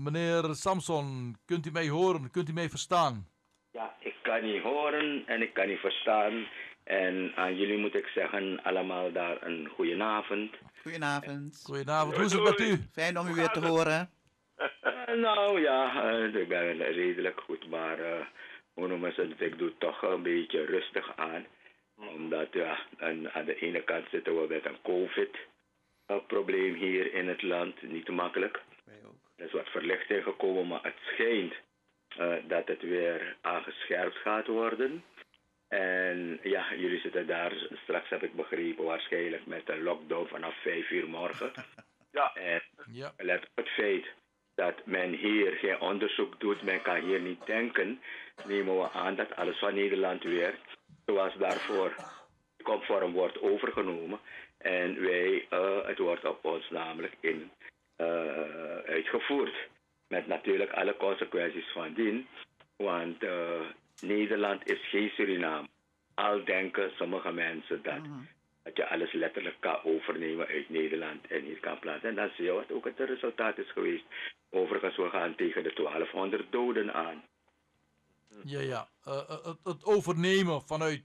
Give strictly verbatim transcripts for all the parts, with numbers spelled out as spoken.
meneer Samson, kunt u mij horen? Kunt u mij verstaan? Ja, ik kan niet horen en ik kan niet verstaan. En aan jullie moet ik zeggen, allemaal daar een goedenavond. Goedenavond. Goedenavond, hoe is het met u? Fijn om u weer te horen. Uh, nou ja, uh, ik ben redelijk goed, maar uh, hoe noemen ze het? Ik doe het toch een beetje rustig aan. Omdat ja, aan, aan de ene kant zitten we met een COVID-probleem hier in het land, niet te makkelijk. Er is wat verlichting gekomen, maar het schijnt uh, dat het weer aangescherpt gaat worden. En ja, jullie zitten daar, straks heb ik begrepen, waarschijnlijk met een lockdown vanaf vijf uur morgen. Ja. En ja. Let op het feit dat men hier geen onderzoek doet, men kan hier niet denken, nemen we aan dat alles van Nederland weer, zoals daarvoor, conform wordt overgenomen. En wij, uh, het wordt op ons namelijk in, uh, uitgevoerd. Met natuurlijk alle consequenties van dien. Want uh, Nederland is geen Suriname. Al denken sommige mensen dat, mm-hmm. dat je alles letterlijk kan overnemen uit Nederland en hier kan plaatsen. En dan zie je wat ook het resultaat is geweest. Overigens, we gaan tegen de twaalfhonderd doden aan. Ja, ja. Uh, het, het overnemen vanuit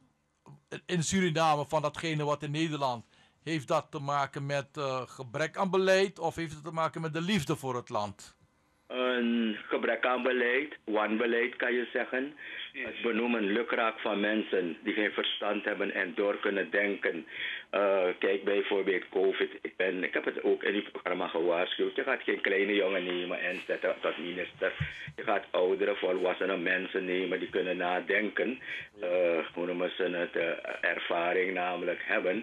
in Suriname van datgene wat in Nederland, heeft dat te maken met uh, gebrek aan beleid of heeft het te maken met de liefde voor het land? Een gebrek aan beleid, wanbeleid kan je zeggen. Het benoemen lukraak van mensen die geen verstand hebben en door kunnen denken. Uh, kijk bijvoorbeeld COVID. Ik, ben, ik heb het ook in die programma gewaarschuwd. Je gaat geen kleine jongen nemen en zetten tot minister. Je gaat oudere, volwassene mensen nemen die kunnen nadenken. Uh, hoe noemen ze het? Uh, ervaring namelijk hebben.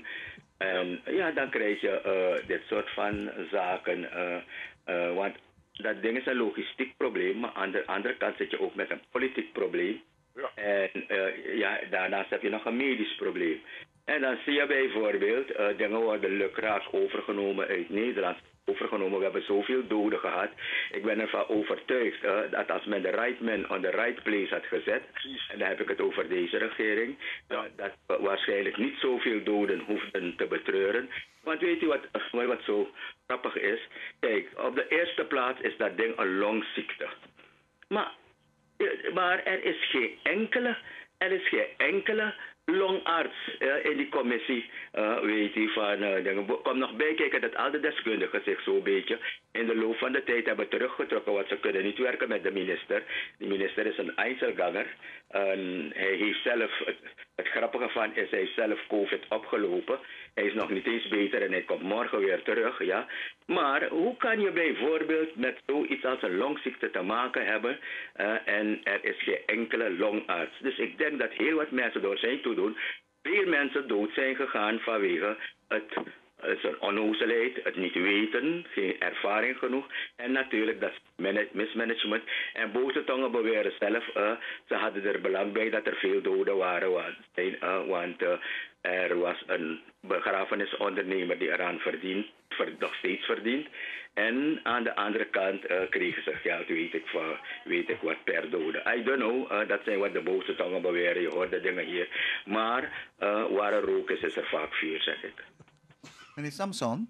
En ja, dan krijg je uh, dit soort van zaken. Uh, uh, want dat ding is een logistiek probleem, maar aan de andere kant zit je ook met een politiek probleem. Ja. En uh, ja, daarnaast heb je nog een medisch probleem. En dan zie je bijvoorbeeld, uh, dingen worden lukraak overgenomen uit Nederland. Overgenomen, we hebben zoveel doden gehad. Ik ben ervan overtuigd uh, dat als men de right man on the right place had gezet, en dan heb ik het over deze regering, uh, dat uh, waarschijnlijk niet zoveel doden hoefden te betreuren. Want weet u wat, uh, wat zo grappig is? Kijk, op de eerste plaats is dat ding een longziekte. Maar, uh, maar er is geen enkele, er is geen enkele longarts uh, in die commissie, uh, weet je, van uh, dingen. Kom nog bij kijken dat al de deskundigen zich zo'n beetje in de loop van de tijd hebben teruggetrokken, want ze kunnen niet werken met de minister. De minister is een Einzelganger. Uh, hij heeft zelf, het, het grappige van is, hij heeft zelf COVID opgelopen. Hij is nog niet eens beter en hij komt morgen weer terug, ja. Maar hoe kan je bijvoorbeeld met zoiets als een longziekte te maken hebben uh, en er is geen enkele longarts. Dus ik denk dat heel wat mensen door zijn toedoen, veel mensen dood zijn gegaan vanwege het, het een onnozelheid, het niet weten, geen ervaring genoeg en natuurlijk dat mismanagement. En boze tongen beweren zelf, uh, ze hadden er belang bij dat er veel doden waren, want, uh, want uh, er was een begrafenisondernemer die eraan verdient, nog steeds verdient. En aan de andere kant uh, kregen ze geld, weet ik, van, weet ik wat, per dode. I don't know, uh, dat zijn wat de boze tongen beweren, je hoort de dingen hier. Maar uh, waar er rook is, is er vaak vuur, zeg ik. Meneer Samson?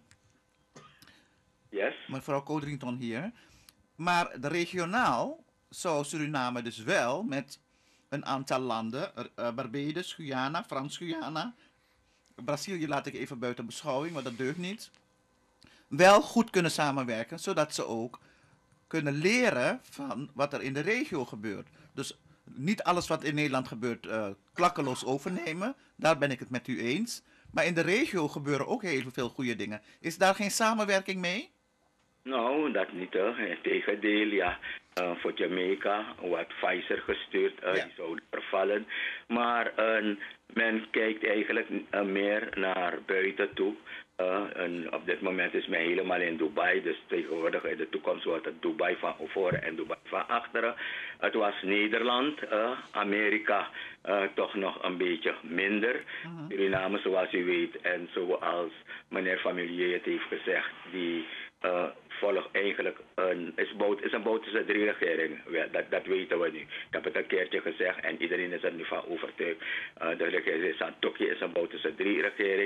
Yes? Mevrouw Codrington hier. Maar de regionaal zou Suriname dus wel met een aantal landen, uh, Barbados, Guyana, Frans-Guyana, Brazilië laat ik even buiten beschouwing, want dat deugt niet, wel goed kunnen samenwerken, zodat ze ook kunnen leren van wat er in de regio gebeurt. Dus niet alles wat in Nederland gebeurt uh, klakkeloos overnemen, daar ben ik het met u eens. Maar in de regio gebeuren ook heel veel goede dingen. Is daar geen samenwerking mee? Nou, dat niet. Integendeel, ja. Uh, voor Jamaica, wat Pfizer gestuurd, uh, ja. Die zouden vervallen. Maar uh, men kijkt eigenlijk uh, meer naar buiten toe. Uh, en op dit moment is men helemaal in Dubai, dus tegenwoordig in de toekomst wordt het Dubai van voren en Dubai van achteren. Het was Nederland, uh, Amerika uh, toch nog een beetje minder. Uh-huh. Suriname, zoals u weet, en zoals meneer Familier het heeft gezegd, die uh, volgt eigenlijk een, is, boot, is een boot tussen drie regeringen. Dat, dat weten we nu. Ik heb het een keertje gezegd en iedereen is er nu van overtuigd. Uh, de regering Santokje is een boot tussen drie regeringen.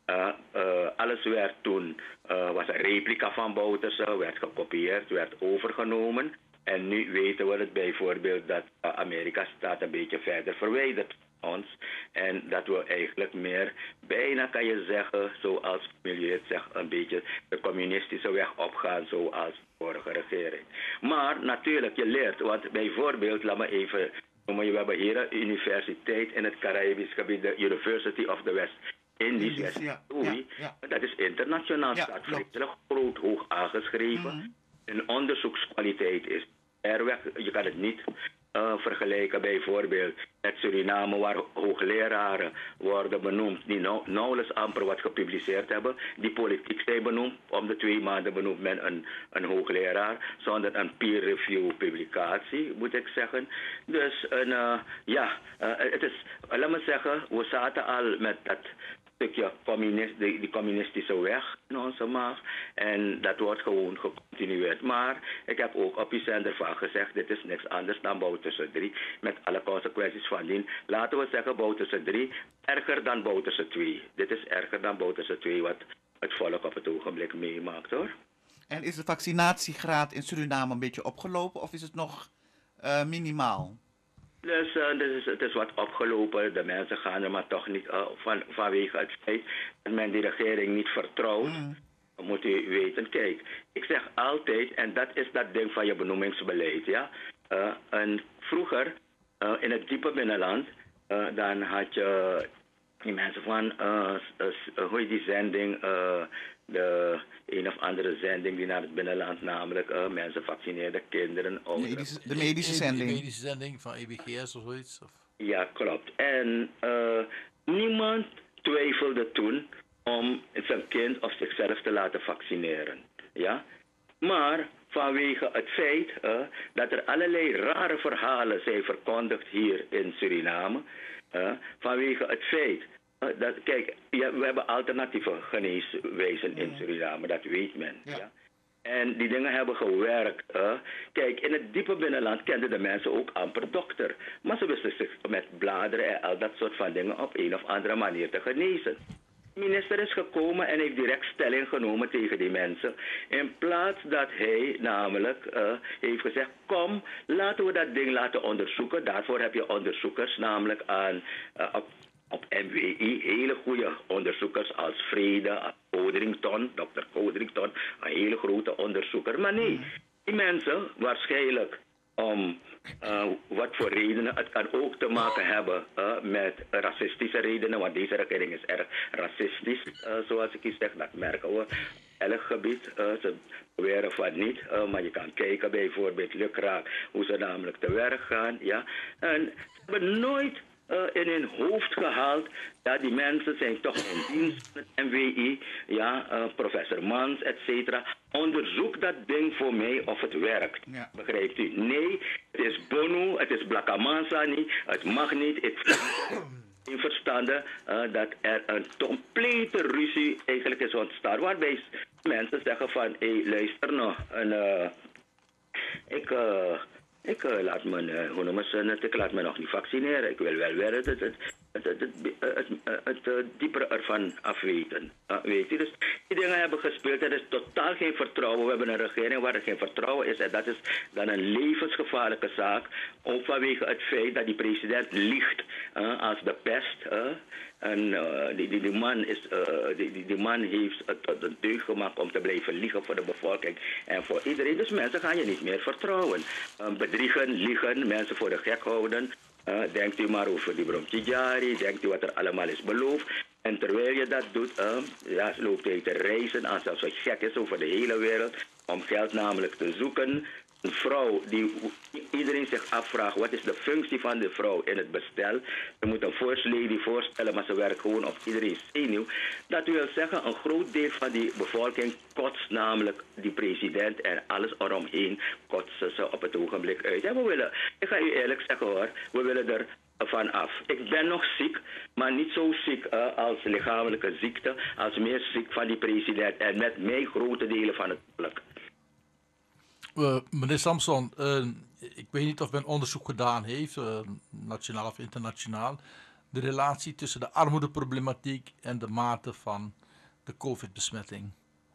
Uh, uh, alles werd toen, uh, was een replica van Bouterse, werd gekopieerd, werd overgenomen. En nu weten we het bijvoorbeeld dat uh, Amerika staat een beetje verder verwijderd van ons. En dat we eigenlijk meer, bijna kan je zeggen, zoals Milieu het zegt, een beetje de communistische weg opgaan zoals de vorige regering. Maar natuurlijk, je leert, want bijvoorbeeld, laat me even noemen, we hebben hier een universiteit in het Caribisch gebied, de University of the West Indies, West ja, ja, ja. Dat is internationaal, Ja, staat vreselijk groot, hoog aangeschreven. Mm. Een onderzoekskwaliteit is er weg. Je kan het niet uh, vergelijken bijvoorbeeld met Suriname, waar hoogleraren worden benoemd die nou, nauwelijks amper wat gepubliceerd hebben, die politiek zijn benoemd. Om de twee maanden benoemt men een, een hoogleraar zonder een peer review publicatie, moet ik zeggen. Dus een, uh, ja, uh, het is, laat me zeggen, we zaten al met dat stukje communist, die, die communistische weg in onze maag. En dat wordt gewoon gecontinueerd. Maar ik heb ook op je zender van gezegd, dit is niks anders dan Bouterse drie. Met alle consequenties van dien. Laten we zeggen Bouterse drie, erger dan Bouterse twee. Dit is erger dan Bouterse twee wat het volk op het ogenblik meemaakt, hoor. En is de vaccinatiegraad in Suriname een beetje opgelopen of is het nog uh, minimaal? Dus, uh, dus het is wat opgelopen. De mensen gaan er maar toch niet uh, van, vanwege het feit dat men die regering niet vertrouwt. Mm. Moet u weten, kijk, ik zeg altijd, en dat is dat ding van je benoemingsbeleid, ja. Uh, en vroeger, uh, in het diepe binnenland, uh, dan had je die mensen van, uh, uh, hoe heet die zending, uh, de een of andere zending die naar het binnenland, namelijk uh, mensen vaccineerden, kinderen, ouderen. Medische, de medische zending. De medische zending van E B G S of zoiets? Of? Ja, klopt. En uh, niemand twijfelde toen om zijn kind of zichzelf te laten vaccineren. Ja? Maar vanwege het feit uh, dat er allerlei rare verhalen zijn verkondigd hier in Suriname, uh, vanwege het feit uh, dat, kijk, ja, we hebben alternatieve geneeswijzen in Suriname, dat weet men. Ja. Ja? En die dingen hebben gewerkt. Uh. Kijk, in het diepe binnenland kenden de mensen ook amper dokter. Maar ze wisten zich met bladeren en al dat soort van dingen op een of andere manier te genezen. De minister is gekomen en heeft direct stelling genomen tegen die mensen. In plaats dat hij namelijk uh, heeft gezegd, kom, laten we dat ding laten onderzoeken. Daarvoor heb je onderzoekers namelijk aan, uh, op, op M W I, hele goede onderzoekers als Vrede, als Codrington, dokter Codrington, een hele grote onderzoeker. Maar nee, die mensen waarschijnlijk om uh, wat voor redenen. Het kan ook te maken hebben uh, met racistische redenen, want deze regering is erg racistisch, uh, zoals ik u zeg, dat merken we. Elk gebied, uh, ze beweren van niet, uh, maar je kan kijken bijvoorbeeld lukraak, hoe ze namelijk te werk gaan. Ja? En ze hebben nooit Uh, in hun hoofd gehaald dat die mensen zijn toch in dienst met M W I, ja, uh, professor Mans, et cetera. Onderzoek dat ding voor mij of het werkt. Ja. Begrijpt u? Nee, het is Bono, het is Blakamansa niet, het mag niet. Ik in verstanden uh, dat er een complete ruzie eigenlijk is ontstaan, waarbij mensen zeggen van, hé, hey, luister nou, en, uh, ik... Uh, Ik, uh, laat me, uh, hoe noemen ze het, ik laat me nog niet vaccineren. Ik wil wel weer het, het, het, het, het, het, het, het, het uh, diepere ervan afweten. Uh, weet je? Dus die dingen hebben gespeeld. Er is totaal geen vertrouwen. We hebben een regering waar er geen vertrouwen is. En dat is dan een levensgevaarlijke zaak. Ook vanwege het feit dat die president liegt uh, als de pest. Uh, En uh, die, die, die, man is, uh, die, die, die man heeft het tot een deugd gemaakt om te blijven liegen voor de bevolking en voor iedereen. Dus mensen gaan je niet meer vertrouwen. Uh, bedriegen, liegen, mensen voor de gek houden. Uh, denkt u maar over die Bromtjari, denkt u wat er allemaal is beloofd. En terwijl je dat doet, uh, ja, loopt hij te reizen, alsof hij gek is over de hele wereld, om geld namelijk te zoeken. Een vrouw die iedereen zich afvraagt, wat is de functie van de vrouw in het bestel? Ze moet een first lady voorstellen, maar ze werkt gewoon op iedereen zenuw. Dat wil zeggen, een groot deel van die bevolking kotst namelijk die president en alles eromheen kotsen ze op het ogenblik uit. En we willen, ik ga u eerlijk zeggen hoor, we willen er van af. Ik ben nog ziek, maar niet zo ziek uh, als lichamelijke ziekte, als meer ziek van die president en met mij grote delen van het volk. Uh, meneer Samson, uh, ik weet niet of men onderzoek gedaan heeft, uh, nationaal of internationaal, de relatie tussen de armoedeproblematiek en de mate van de COVID-besmetting?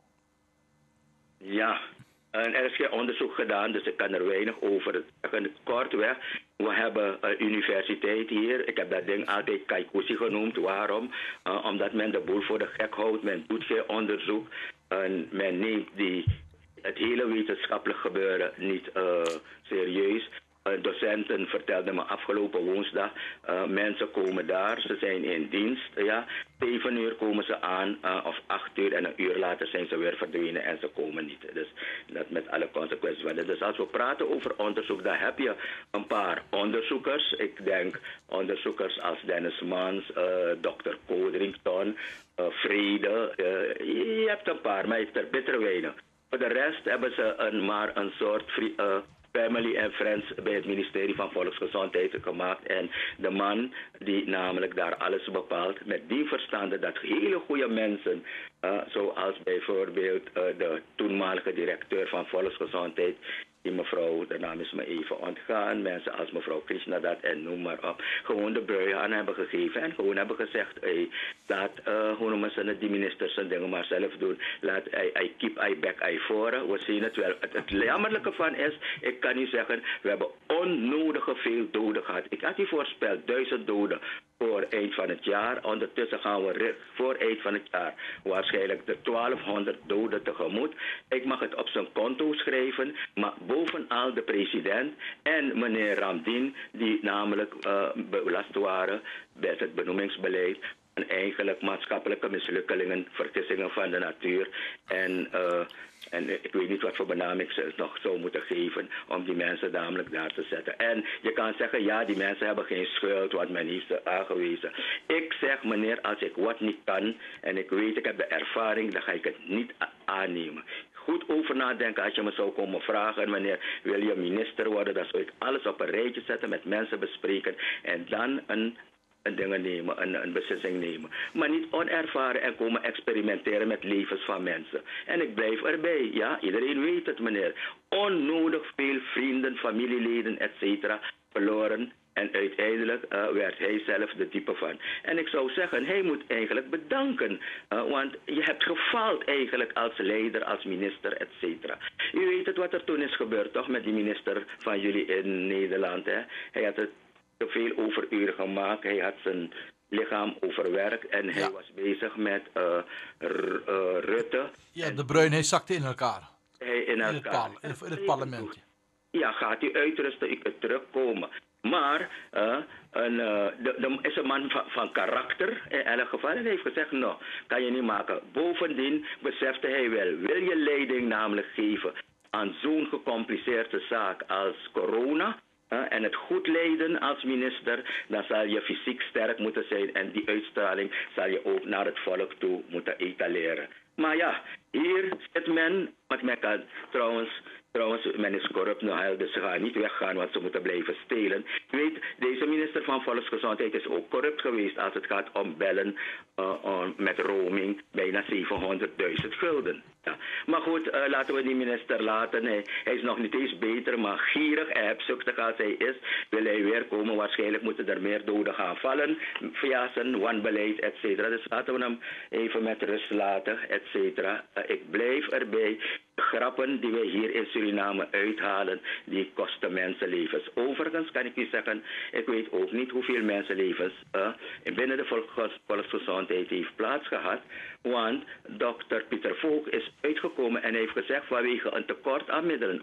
Ja, en er is geen onderzoek gedaan, dus ik kan er weinig over zeggen. Kortweg, we hebben een universiteit hier. Ik heb dat ding altijd Kaikusi genoemd. Waarom? Uh, omdat men de boel voor de gek houdt. Men doet geen onderzoek. En men neemt die, het hele wetenschappelijk gebeuren niet uh, serieus. Uh, docenten vertelden me afgelopen woensdag, uh, mensen komen daar, ze zijn in dienst, ja. Zeven uur komen ze aan, uh, of acht uur en een uur later zijn ze weer verdwenen en ze komen niet. Dus dat met alle consequenties. Dus als we praten over onderzoek, dan heb je een paar onderzoekers. Ik denk onderzoekers als Dennis Mans, uh, dokter Codrington, uh, Vrede. Uh, je hebt een paar, maar je hebt er bitter weinig. Voor de rest hebben ze een, maar een soort free, uh, family en friends bij het ministerie van Volksgezondheid gemaakt. En de man die namelijk daar alles bepaalt, met die verstande dat hele goede mensen, uh, zoals bijvoorbeeld uh, de toenmalige directeur van Volksgezondheid, die mevrouw, de naam is me even ontgaan, mensen als mevrouw Krishnadat en noem maar op, gewoon de bui aan hebben gegeven en gewoon hebben gezegd, hey, laat, uh, hoe noemen ze het, die ministers zijn dingen maar zelf doen, laat, I, I keep I back, I voren, we zien het wel. Het, het jammerlijke van is, ik kan niet zeggen, we hebben onnodige veel doden gehad. Ik had die voorspeld, duizend doden voor eind van het jaar. Ondertussen gaan we voor eind van het jaar waarschijnlijk de twaalfhonderd doden tegemoet. Ik mag het op zijn konto schrijven, maar bovenal de president en meneer Ramdien, die namelijk uh, belast waren bij het benoemingsbeleid. En eigenlijk maatschappelijke mislukkelingen, vergissingen van de natuur. En, uh, en ik weet niet wat voor benaming ze nog zou moeten geven om die mensen namelijk daar te zetten. En je kan zeggen, ja, die mensen hebben geen schuld, want men heeft ze aangewezen. Ik zeg, meneer, als ik wat niet kan en ik weet, ik heb de ervaring, dan ga ik het niet aannemen. Goed over nadenken als je me zou komen vragen, wanneer wil je minister worden, dan zou ik alles op een rijtje zetten, met mensen bespreken en dan een een dingen nemen, een, een beslissing nemen. Maar niet onervaren en komen experimenteren met levens van mensen. En ik blijf erbij, ja, iedereen weet het, meneer. Onnodig veel vrienden, familieleden, et cetera verloren. En uiteindelijk uh, werd hij zelf de type van. En ik zou zeggen, hij moet eigenlijk bedanken. Uh, want je hebt gefaald eigenlijk als leider, als minister, et cetera. U weet het wat er toen is gebeurd, toch, met die minister van jullie in Nederland. Hè? Hij had het te veel overuren gemaakt. Hij had zijn lichaam overwerkt en hij ja. was bezig met uh, r, uh, Rutte. Ja, de Bruin, hij zakte in elkaar. Hij in, elkaar. In, het, par in, het, in het parlement. Ja, gaat hij uitrusten, u kunt terugkomen. Maar uh, een, uh, de, de, is een man van, van karakter in elk geval. En hij heeft gezegd, nou, kan je niet maken. Bovendien besefte hij wel, wil je leiding namelijk geven aan zo'n gecompliceerde zaak als corona, Uh, en het goed leiden als minister, dan zal je fysiek sterk moeten zijn en die uitstraling zal je ook naar het volk toe moeten etaleren. Maar ja, hier zit men, want men kan trouwens, trouwens, men is corrupt nogal, dus ze gaan niet weggaan, want ze moeten blijven stelen. Je weet, deze minister van Volksgezondheid is ook corrupt geweest als het gaat om bellen uh, on, met roaming, bijna zevenhonderdduizend gulden. Ja. Maar goed, uh, laten we die minister laten. Hij, hij is nog niet eens beter, maar gierig en hebzuchtig als hij is, wil hij weer komen. Waarschijnlijk moeten er meer doden gaan vallen via zijn wanbeleid, et cetera. Dus laten we hem even met rust laten, et cetera. Uh, ik blijf erbij. De grappen die wij hier in Suriname uithalen, die kosten mensenlevens. Overigens kan ik u zeggen, ik weet ook niet hoeveel mensenlevens uh, binnen de volks volksgezondheid heeft plaatsgehad. Want dokter Pieter Voogd is uitgekomen en heeft gezegd vanwege een tekort aan middelen,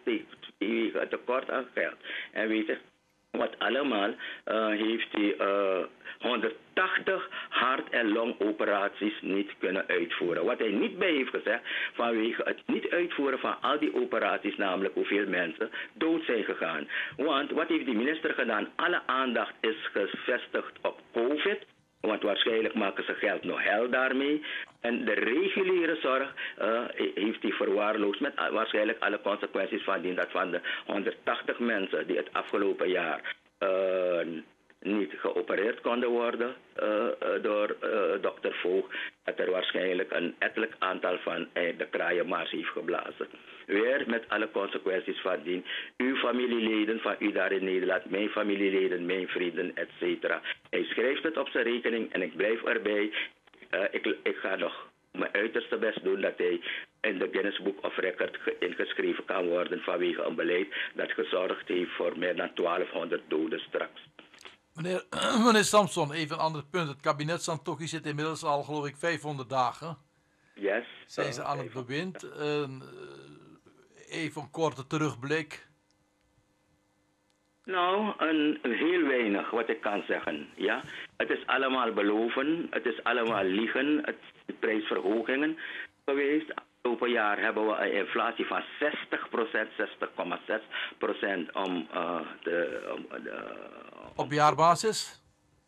vanwege een tekort aan geld. En weet je wat allemaal, uh, heeft hij uh, honderdtachtig hart- en longoperaties niet kunnen uitvoeren. Wat hij niet bij heeft gezegd, vanwege het niet uitvoeren van al die operaties, namelijk hoeveel mensen dood zijn gegaan. Want wat heeft die minister gedaan? Alle aandacht is gevestigd op COVID. Want waarschijnlijk maken ze geld nog hel daarmee. En de reguliere zorg uh, heeft hij verwaarloosd met uh, waarschijnlijk alle consequenties van die. Dat van de honderdtachtig mensen die het afgelopen jaar uh, niet geopereerd konden worden uh, uh, door uh, dokter Voogd, dat er waarschijnlijk een ettelijk aantal van uh, de kraaienmars heeft geblazen. Weer met alle consequenties van dien. Uw familieleden van u daar in Nederland, mijn familieleden, mijn vrienden, et cetera. Hij schrijft het op zijn rekening en ik blijf erbij. Uh, ik, ik ga nog mijn uiterste best doen dat hij in de Guinness Book of Record ingeschreven kan worden vanwege een beleid dat gezorgd heeft voor meer dan twaalfhonderd doden straks. Meneer, meneer Samson, even een ander punt. Het kabinet Santokhi zit inmiddels al, geloof ik, vijfhonderd dagen. Yes. Zijn ze aan het bewind? Uh, even een korte terugblik. Nou, een, een heel weinig wat ik kan zeggen. Ja? Het is allemaal beloven, het is allemaal liegen, het is prijsverhogingen geweest. Afgelopen jaar hebben we een inflatie van zestig procent, zestig komma zes procent om uh, de... Um, de Op jaarbasis?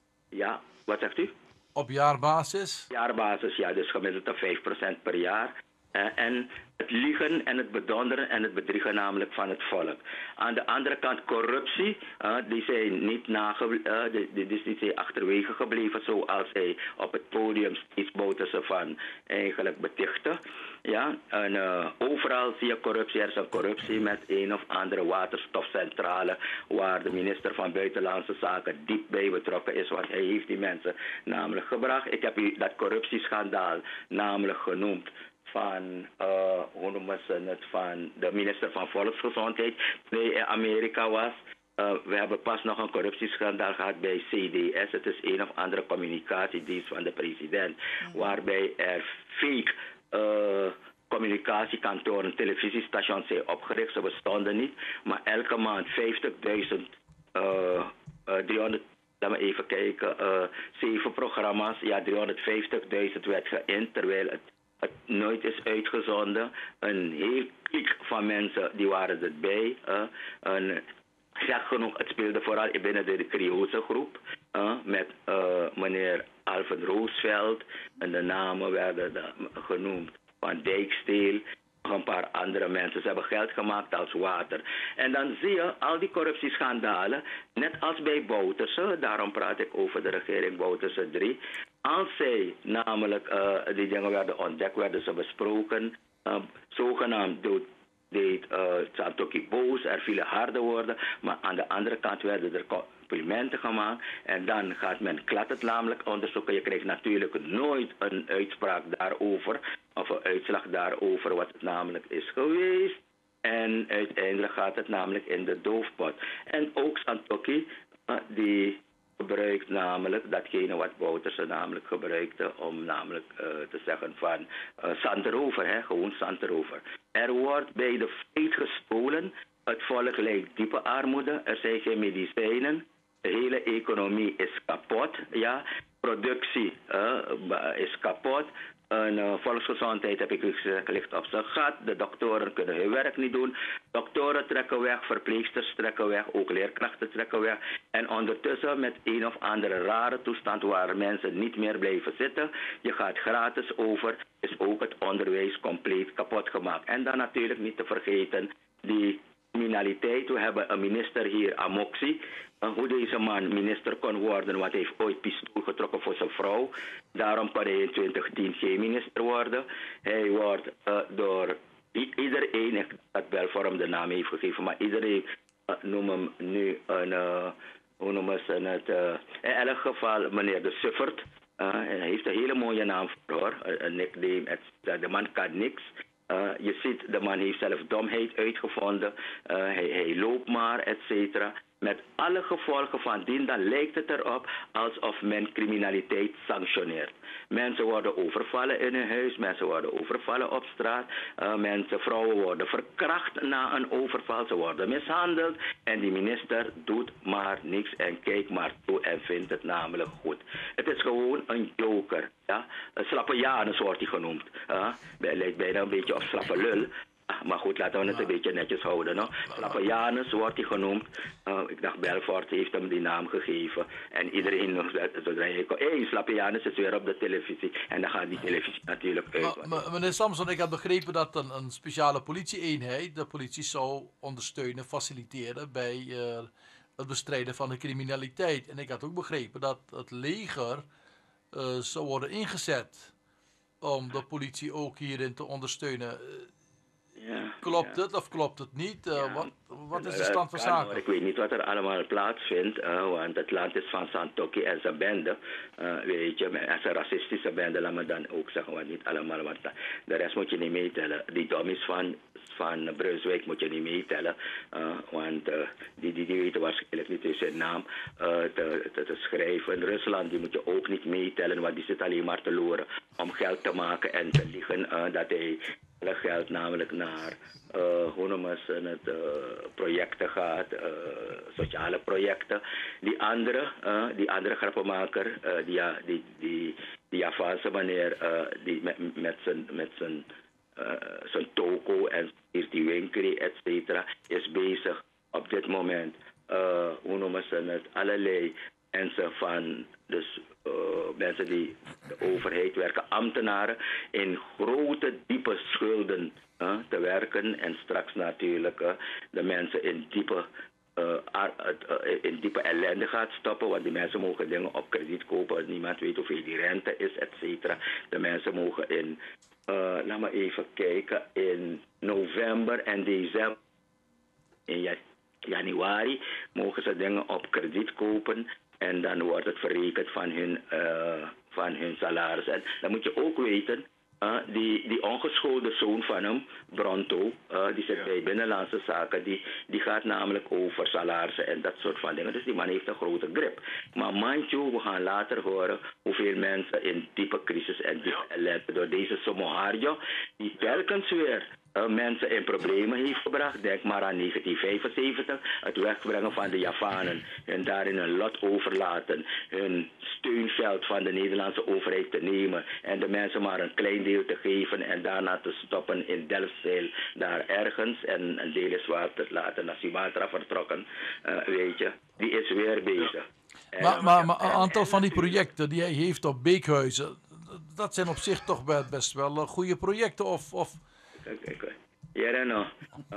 Ja, wat zegt u? Op jaarbasis? Jaarbasis, ja, dus gemiddeld vijf procent per jaar. Uh, en het liegen en het bedonderen en het bedriegen namelijk van het volk. Aan de andere kant corruptie, uh, die zijn niet nage, uh, die, die, die, die zijn achterwege gebleven zoals hij op het podium steeds boten van eigenlijk betichten. Ja, en uh, overal zie je corruptie. Er is een corruptie met een of andere waterstofcentrale waar de minister van Buitenlandse Zaken diep bij betrokken is, want hij heeft die mensen namelijk gebracht. Ik heb u dat corruptieschandaal namelijk genoemd van, uh, hoe noemen ze het, van de minister van Volksgezondheid toen hij in Amerika was. Uh, we hebben pas nog een corruptieschandaal gehad bij C D S. Het is een of andere communicatiedienst van de president, mm-hmm. waarbij er fake uh, communicatiekantoren, televisiestations zijn opgericht. Ze bestonden niet, maar elke maand vijftigduizend, uh, uh, driehonderd, laat me even kijken, uh, zeven programma's, ja, driehonderdvijftigduizend werd geïnd, terwijl het het nooit is uitgezonden. Een heel kliek van mensen die waren erbij. Uh, een, gek genoeg, het speelde vooral binnen de Creoolse groep. Uh, met uh, meneer Alfred Roosevelt. En de namen werden de, genoemd van Dijksteel. Nog een paar andere mensen. Ze hebben geld gemaakt als water. En dan zie je al die corruptieschandalen. Net als bij Bouterse. Daarom praat ik over de regering Bouterse drie. Als zij namelijk uh, die dingen werden ontdekt, werden ze besproken. Uh, zogenaamd dood, deed uh, Santokhi boos, er vielen harde woorden. Maar aan de andere kant werden er complimenten gemaakt. En dan gaat men klad het namelijk onderzoeken. Je krijgt natuurlijk nooit een uitspraak daarover. Of een uitslag daarover wat het namelijk is geweest. En uiteindelijk gaat het namelijk in de doofpot. En ook Santokhi, uh, die gebruikt namelijk datgene wat Bouterse namelijk gebruikte om namelijk uh, te zeggen van uh, zand erover, hè, gewoon zand erover. Er wordt bij de feit gestolen, het volk lijkt diepe armoede, er zijn geen medicijnen, de hele economie is kapot, ja, productie uh, is kapot. En uh, volksgezondheid, heb ik gezegd, ligt op zijn gat. De doktoren kunnen hun werk niet doen. Doktoren trekken weg, verpleegsters trekken weg, ook leerkrachten trekken weg. En ondertussen met een of andere rare toestand waar mensen niet meer blijven zitten. Je gaat gratis over, is ook het onderwijs compleet kapot gemaakt. En dan natuurlijk niet te vergeten die criminaliteit. We hebben een minister hier, Amoxie. Hoe deze man minister kon worden, want hij heeft ooit pistool getrokken voor zijn vrouw. Daarom kon hij in twintig tien geen minister worden. Hij wordt uh, door i- iedereen, ik dat wel voor hem de naam heeft gegeven, maar iedereen uh, noemt hem nu een, uh, hoe noemen ze het, uh, in elk geval meneer de Suffert. Uh, hij heeft een hele mooie naam voor hoor, een nickname, het, de man kan niks. Uh, je ziet, de man heeft zelf domheid uitgevonden, uh, hij, hij loopt maar, et cetera. Met alle gevolgen van dien, dan lijkt het erop alsof men criminaliteit sanctioneert. Mensen worden overvallen in hun huis, mensen worden overvallen op straat. Uh, mensen, vrouwen worden verkracht na een overval, ze worden mishandeld. En die minister doet maar niks en kijkt maar toe en vindt het namelijk goed. Het is gewoon een joker. Ja? Een slappe Janus wordt hij genoemd. Uh, hij lijkt bijna een beetje op slappe lul. Maar goed, laten we het een beetje netjes houden. No? Slappe Janus wordt hij genoemd. Uh, ik dacht, Belfort heeft hem die naam gegeven. En iedereen nog, zodra je komt, hé, hey, Slappe Janus is weer op de televisie. En dan gaat die televisie natuurlijk uit. Maar, meneer Samson, ik heb begrepen dat een, een speciale politie-eenheid de politie zou ondersteunen, faciliteren bij uh, het bestrijden van de criminaliteit. En ik had ook begrepen dat het leger uh, zou worden ingezet om de politie ook hierin te ondersteunen. Ja, klopt ja. het of klopt het niet? Uh, Ja. wat, wat is de Dat stand van kan, zaken? hoor. Ik weet niet wat er allemaal plaatsvindt, uh, want het land is van Santokki en zijn bende. Uh, weet je, en zijn racistische bende, laat me dan ook zeggen, want niet allemaal, want de rest moet je niet meetellen. Die dummies van, van Brunswijk moet je niet meetellen, uh, want uh, die, die, die weten waarschijnlijk niet eens zijn naam uh, te, te, te schrijven. Rusland, die moet je ook niet meetellen, want die zit alleen maar te loeren om geld te maken en te liegen uh, dat hij geld namelijk naar uh, hoe noemen ze het, uh, projecten gaat, uh, sociale projecten. Die andere, uh, die andere grappenmaker, uh, die, die, die, die Javaanse meneer, uh, die met, met zijn met zijn uh, zijn toko en die winkeri, et cetera, is bezig op dit moment, uh, hoe noemen ze het, allerlei mensen van, dus uh, mensen die de overheid werken, ambtenaren, in grote, diepe schulden uh, te werken en straks natuurlijk uh, de mensen in diepe, uh, uh, in diepe ellende gaat stoppen, want die mensen mogen dingen op krediet kopen, niemand weet hoeveel die rente is, et cetera. De mensen mogen in, uh, laat me even kijken, in november en december, in januari, mogen ze dingen op krediet kopen. En dan wordt het verrekend van hun, uh, van hun salaris. En dan moet je ook weten, uh, die, die ongeschoolde zoon van hem, Bronto, uh, die zit ja. bij Binnenlandse Zaken, die, die gaat namelijk over salarissen en dat soort van dingen. Dus die man heeft een grote grip. Maar mandjo, we gaan later horen hoeveel mensen in diepe crisis en diepe ellende door deze Somoharjo, die telkens weer Uh, mensen in problemen heeft gebracht. Denk maar aan negentien vijfenzeventig, het wegbrengen van de Javanen, hun daarin een lot overlaten, hun steunveld van de Nederlandse overheid te nemen en de mensen maar een klein deel te geven en daarna te stoppen in Delfzijl, daar ergens, en een deel is waar te laten naar Sumatra vertrokken, uh, weet je, die is weer bezig. En, maar maar, maar een aantal van die projecten die hij heeft op Beekhuizen, dat zijn op zich toch best wel goede projecten, of... of Ja, en uh,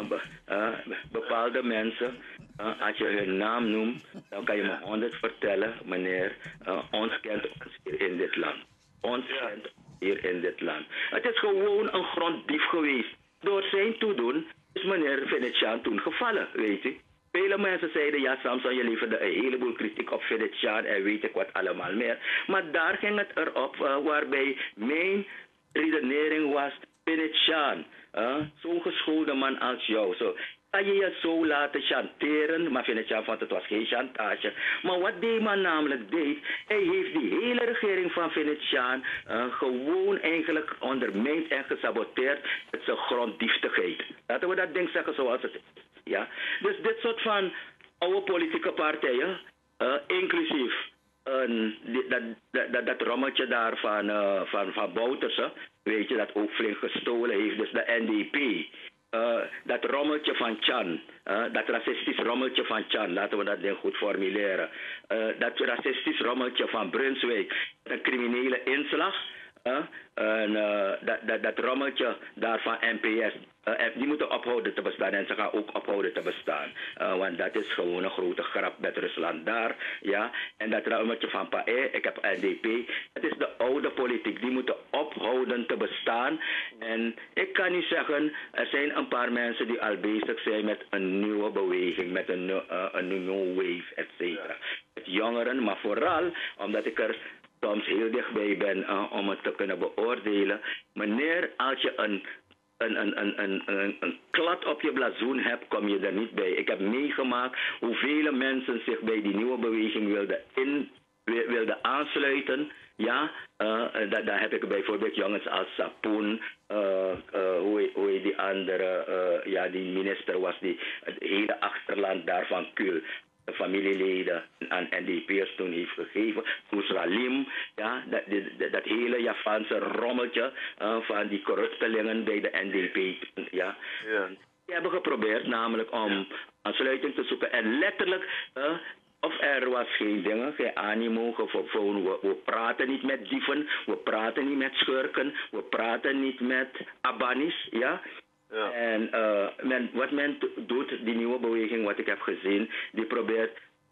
uh, bepaalde mensen, uh, als je hun naam noemt, dan kan je me honderd vertellen, meneer, uh, ons kent ons hier in dit land. Ons kent hier in dit land. Het is gewoon een gronddief geweest. Door zijn toedoen is meneer Venetiaan toen gevallen, weet u. Vele mensen zeiden, ja Samson, je leverde een heleboel kritiek op Venetiaan en weet ik wat allemaal meer. Maar daar ging het erop, uh, waarbij mijn redenering was, Venetiaan, uh, zo'n geschoolde man als jou. So, kan je je zo laten chanteren, maar Venetiaan vond het was geen chantage. Maar wat die man namelijk deed, hij heeft die hele regering van Venetiaan uh, gewoon eigenlijk ondermijnd en gesaboteerd met zijn gronddieftigheid. Laten we dat ding zeggen zoals het is. Ja? Dus dit soort van oude politieke partijen, uh, inclusief uh, dat, dat, dat, dat rommeltje daar van, uh, van, van Bouterse, weet je, dat ook flink gestolen heeft, dus de N D P. Uh, dat rommeltje van Chan, uh, dat racistisch rommeltje van Chan, laten we dat ding goed formuleren. Uh, dat racistisch rommeltje van Brunswijk, een criminele inslag. Uh, en, uh, dat, dat, dat rommeltje daar van N P S, uh, die moeten ophouden te bestaan en ze gaan ook ophouden te bestaan. Uh, want dat is gewoon een grote grap met Rusland daar. Ja? En dat rommeltje van P A E, ik heb N D P, het is de oude politiek, die moeten ophouden te bestaan. En ik kan niet zeggen, er zijn een paar mensen die al bezig zijn met een nieuwe beweging, met een, uh, een new wave, et cetera. Met jongeren, maar vooral omdat ik er soms heel dichtbij ben uh, om het te kunnen beoordelen. Meneer, als je een, een, een, een, een, een, een klad op je blazoen hebt, kom je er niet bij. Ik heb meegemaakt hoeveel mensen zich bij die nieuwe beweging wilden, in, wilden aansluiten. Ja, uh, daar, daar heb ik bijvoorbeeld jongens als Sapoen, uh, uh, hoe, hoe die andere, uh, ja, die minister was, die het hele achterland daar van Kul, de familieleden aan N D P'ers toen heeft gegeven. Oesralim, ja, dat, dat, dat hele Javaanse rommeltje uh, van die corruptelingen bij de N D P. Ja. Ja. Die hebben geprobeerd namelijk om aansluiting te zoeken en letterlijk, uh, of er was geen dingen, geen animo, gewoon, we, we praten niet met dieven, we praten niet met schurken, we praten niet met abanis, ja. Ja. En uh, men, wat men doet, die nieuwe beweging, wat ik heb gezien, die probeert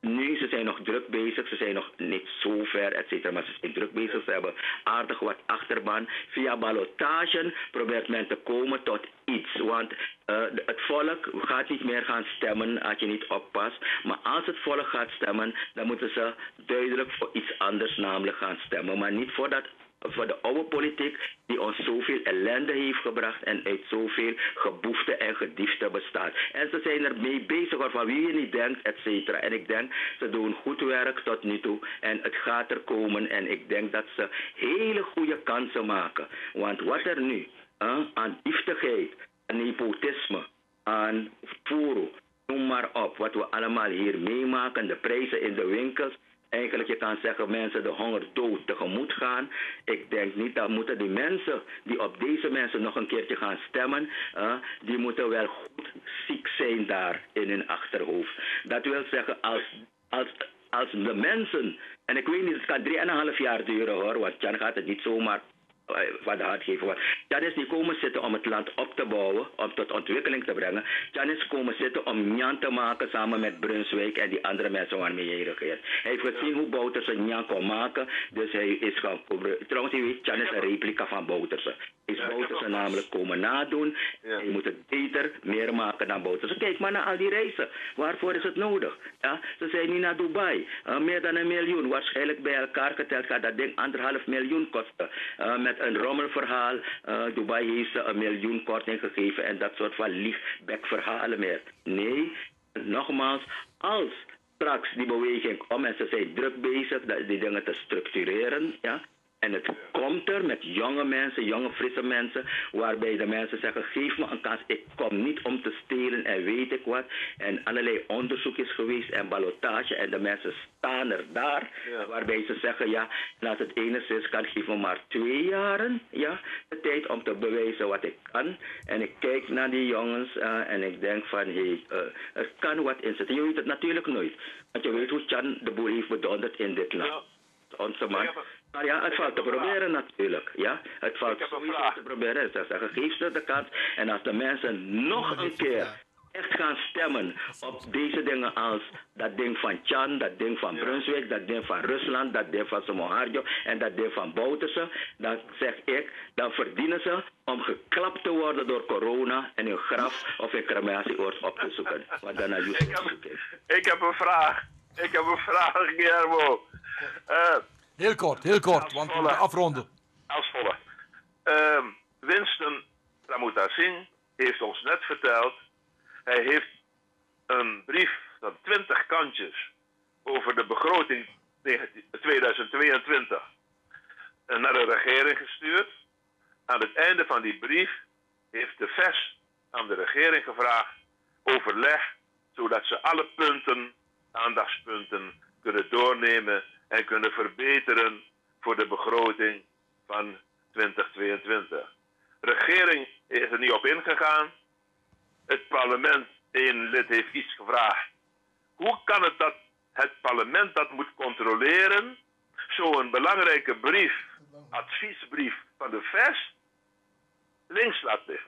nu, ze zijn nog druk bezig. Ze zijn nog niet zo ver, et cetera. Maar ze zijn druk bezig. Ze hebben aardig wat achterban. Via ballotage probeert men te komen tot iets. Want uh, het volk gaat niet meer gaan stemmen als je niet oppast. Maar als het volk gaat stemmen, dan moeten ze duidelijk voor iets anders namelijk gaan stemmen. Maar niet voor dat... voor de oude politiek die ons zoveel ellende heeft gebracht en uit zoveel geboefte en gediefte bestaat. En ze zijn ermee bezig waarvan wie je niet denkt, et cetera. En ik denk, ze doen goed werk tot nu toe en het gaat er komen en ik denk dat ze hele goede kansen maken. Want wat er nu uh, aan dieftigheid, aan nepotisme, aan voeren, noem maar op, wat we allemaal hier meemaken, de prijzen in de winkels. Eigenlijk, je kan zeggen, mensen de hongerdood tegemoet gaan. Ik denk niet, dat moeten die mensen die op deze mensen nog een keertje gaan stemmen, uh, die moeten wel goed ziek zijn daar in hun achterhoofd. Dat wil zeggen, als, als, als de mensen, en ik weet niet, het kan drieënhalf jaar duren hoor, want dan gaat het niet zomaar wat de hand geven. Jan is niet komen zitten om het land op te bouwen, om tot ontwikkeling te brengen. Jan is komen zitten om Njan te maken samen met Brunswijk en die andere mensen waarmee hij regeert. Hij heeft gezien hoe Bouterse Njan kon maken, dus hij is gaan... Trouwens, je weet, Jan is een replica van Bouterse. Is ja, Bouterse namelijk komen nadoen. Ja. Je moet het beter, meer maken dan Bouterse. Kijk maar naar al die reizen. Waarvoor is het nodig? Ja? Ze zijn nu naar Dubai. Uh, meer dan een miljoen. Waarschijnlijk bij elkaar geteld gaat dat ding anderhalf miljoen kosten. Uh, met een rommelverhaal. Uh, Dubai heeft ze een miljoen korting gegeven en dat soort van liefbekverhalen meer. Nee, nogmaals, als straks die beweging om en ze zijn druk bezig die dingen te structureren, ja. En het komt er met jonge mensen, jonge frisse mensen, waarbij de mensen zeggen, geef me een kans, ik kom niet om te stelen en weet ik wat. En allerlei onderzoek is geweest en ballotage en de mensen staan er daar, ja. Waarbij ze zeggen, ja, en als het enigszins kan, geef me maar twee jaren, ja, de tijd om te bewijzen wat ik kan. En ik kijk naar die jongens uh, en ik denk van, hé, hey, uh, er kan wat in zitten. Je weet het natuurlijk nooit, want je weet hoe Chan de boel heeft bedonderd in dit land. Ja. Onze man. Maar ja, het valt te proberen natuurlijk. Ja, het valt sowieso te proberen. Ze zeggen, geef ze de kans. En als de mensen nog een keer echt gaan stemmen op deze dingen als dat ding van Chan, dat ding van Brunswijk, dat ding van Rusland, dat ding van Samoharjo en dat ding van Bouterse, dan zeg ik, dan verdienen ze om geklapt te worden door corona en hun graf of hun crematieoord op te zoeken. Wat dan ik, heb, ik heb een vraag. Ik heb een vraag, Guillermo. Uh, Heel kort, heel kort, want we moeten afronden. Als volgt. Uh, Winston Ramotha-Singh heeft ons net verteld, hij heeft een brief van twintig kantjes over de begroting tweeduizend tweeëntwintig naar de regering gestuurd. Aan het einde van die brief heeft de V E S aan de regering gevraagd overleg, zodat ze alle punten, aandachtspunten kunnen doornemen en kunnen verbeteren voor de begroting van twintig tweeëntwintig. De regering is er niet op ingegaan. Het parlement, één lid heeft iets gevraagd. Hoe kan het dat het parlement dat moet controleren, zo'n belangrijke brief, adviesbrief van de V E S, links laat liggen?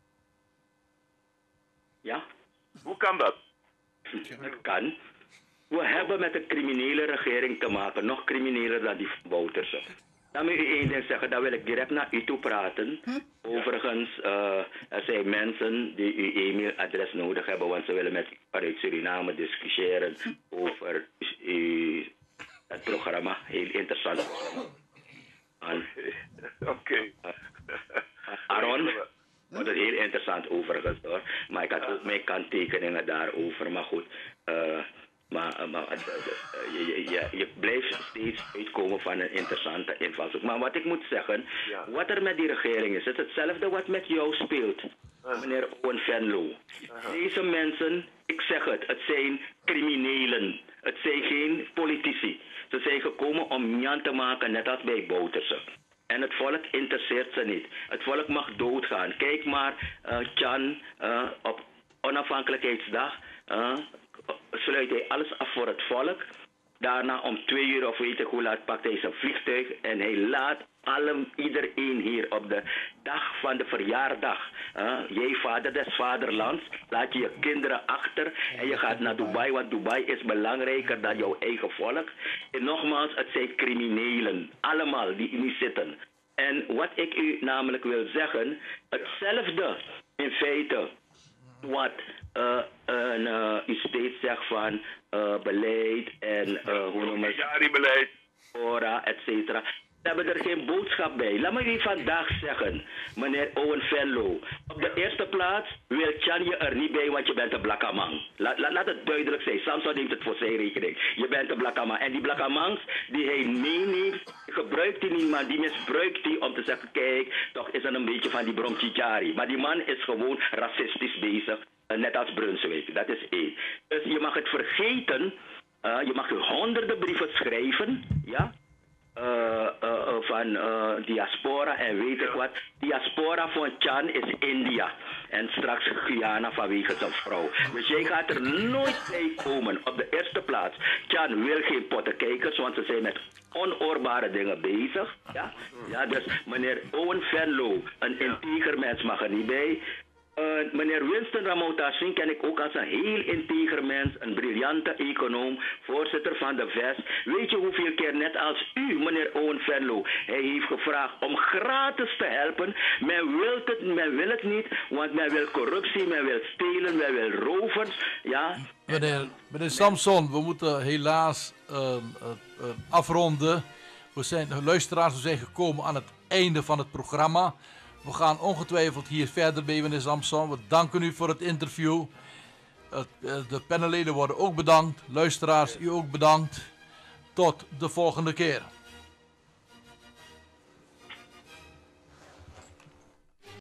Ja. Hoe kan dat? Het kan. We hebben met een criminele regering te maken, nog crimineler dan die van Bouterse. Dan moet u één ding zeggen, dan wil ik direct naar u toe praten. Hm? Overigens, uh, er zijn mensen die uw e-mailadres nodig hebben, want ze willen met u vanuit Suriname discussiëren hm? over uw, het programma. Heel interessant. Oké. Okay. Uh, Aaron, wat is heel interessant overigens hoor. Maar ik had ook mijn kanttekeningen daarover, maar goed. Uh, Maar, maar je, je, je blijft steeds uitkomen van een interessante invalshoek. Maar wat ik moet zeggen, ja. Wat er met die regering is, is hetzelfde wat met jou speelt, uh. meneer Owen Venlo. Uh-huh. Deze mensen, ik zeg het, het zijn criminelen. Het zijn geen politici. Ze zijn gekomen om Njan te maken, net als bij Bouterse. En het volk interesseert ze niet. Het volk mag doodgaan. Kijk maar, uh, Chan, uh, op onafhankelijkheidsdag... Uh, sluit hij alles af voor het volk. Daarna om twee uur of weet ik hoe laat pakt hij zijn vliegtuig en hij laat alle, iedereen hier op de dag van de verjaardag. Uh, jij vader des vaderlands, laat je je kinderen achter en je gaat naar Dubai, want Dubai is belangrijker dan jouw eigen volk. En nogmaals, het zijn criminelen, allemaal die niet zitten. En wat ik u namelijk wil zeggen, hetzelfde in feite wat uh, uh, uh, u steeds zegt van uh, beleid en uh, hoe noem je het? beleid. Ora, et cetera. We hebben er geen boodschap bij. Laat me u vandaag zeggen, meneer Owen Venlo. Op de eerste plaats wil Chan je er niet bij, want je bent een blakkamang. La, la, laat het duidelijk zijn. Samson neemt het voor zijn rekening. Je bent een blakkamang. En die blakkamangs die hij meeneemt, gebruikt hij niet, maar die misbruikt hij om te zeggen, kijk, toch is er een beetje van die bromchichari. Maar die man is gewoon racistisch bezig, net als Brunswijk. Dat is één. Dus je mag het vergeten. Uh, je mag honderden brieven schrijven, ja. Uh, uh, uh, van uh, diaspora en weet ik wat. Diaspora van Chan is India. En straks Guyana vanwege zijn vrouw. Dus jij gaat er nooit bij komen. Op de eerste plaats. Chan wil geen pottenkijkers, want ze zijn met onoorbare dingen bezig. Ja? Ja, dus meneer Owen Venlo, een integer mens, mag er niet bij. Uh, meneer Winston Ramotachin ken ik ook als een heel integer mens, een briljante econoom, voorzitter van de V E S. Weet je hoeveel keer, net als u, meneer Owen Venlo, hij heeft gevraagd om gratis te helpen. Men wil het, men wil het niet, want men wil corruptie, men wil stelen, men wil roven. Ja. Meneer, meneer Samson, we moeten helaas uh, uh, uh, afronden. We zijn, de luisteraars, we zijn gekomen aan het einde van het programma. We gaan ongetwijfeld hier verder mee, meneer Samson. We danken u voor het interview. De panelleden worden ook bedankt. Luisteraars, u ook bedankt. Tot de volgende keer.